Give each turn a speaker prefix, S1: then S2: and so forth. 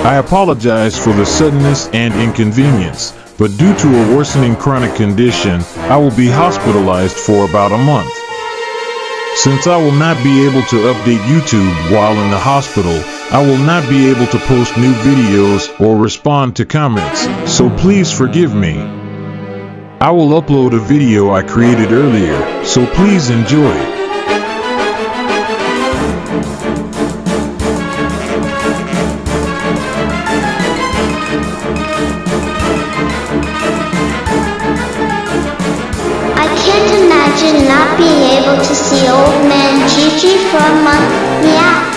S1: I apologize for the suddenness and inconvenience, but due to a worsening chronic condition, I will be hospitalized for about a month. Since I will not be able to update YouTube while in the hospital, I will not be able to post new videos or respond to comments, so please forgive me. I will upload a video I created earlier, so please enjoy.
S2: I can't imagine not being able to see old man Gigi for a month. Meow.